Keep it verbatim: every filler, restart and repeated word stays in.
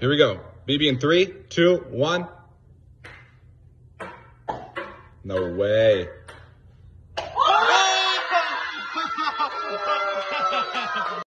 Here we go. B B in three, two, one. No way.